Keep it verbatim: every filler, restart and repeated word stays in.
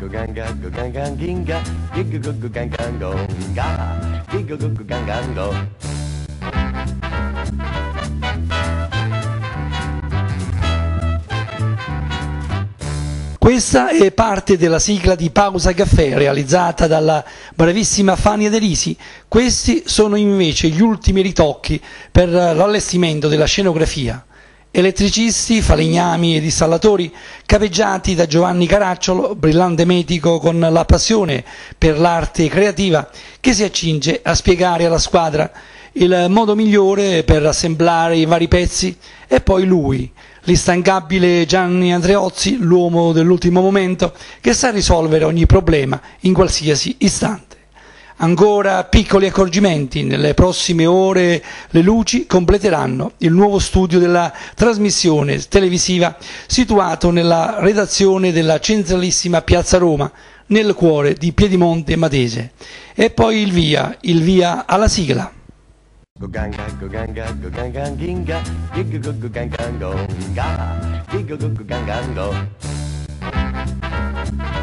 go ganga go ganga ginga, gig go go ganga go ga, gig go go ganga go. Questa è parte della sigla di Pausa Caffè realizzata dalla bravissima Fania De Risi. Questi sono invece gli ultimi ritocchi per l'allestimento della scenografia. Elettricisti, falegnami ed installatori capeggiati da Giovanni Caracciolo, brillante medico con la passione per l'arte creativa, che si accinge a spiegare alla squadra il modo migliore per assemblare i vari pezzi, e poi lui, l'instancabile Gianni Andreozzi, l'uomo dell'ultimo momento, che sa risolvere ogni problema in qualsiasi istante. Ancora piccoli accorgimenti: nelle prossime ore le luci completeranno il nuovo studio della trasmissione televisiva situato nella redazione della centralissima Piazza Roma, nel cuore di Piedimonte Matese. E poi il via, il via alla sigla. Go ganga go ganga go ganga ginga, gig go go ganga go ga, gig go go ganga go.